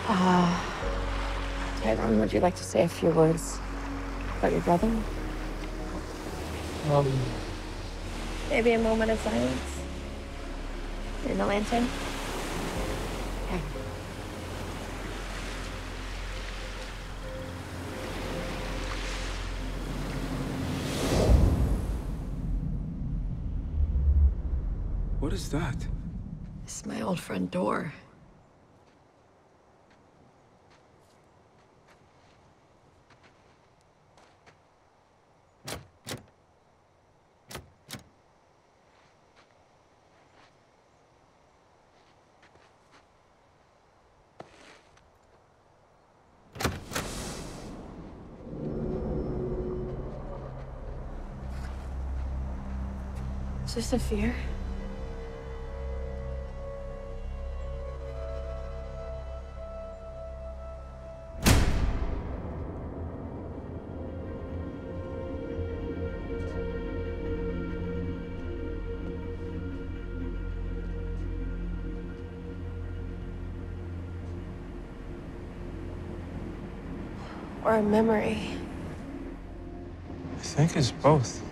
Tyrone, would you like to say a few words about your brother? Um, Maybe a moment of silence in the lantern? Okay. What is that? It's my old friend Dor. Is this a fear? Or a memory? I think it's both.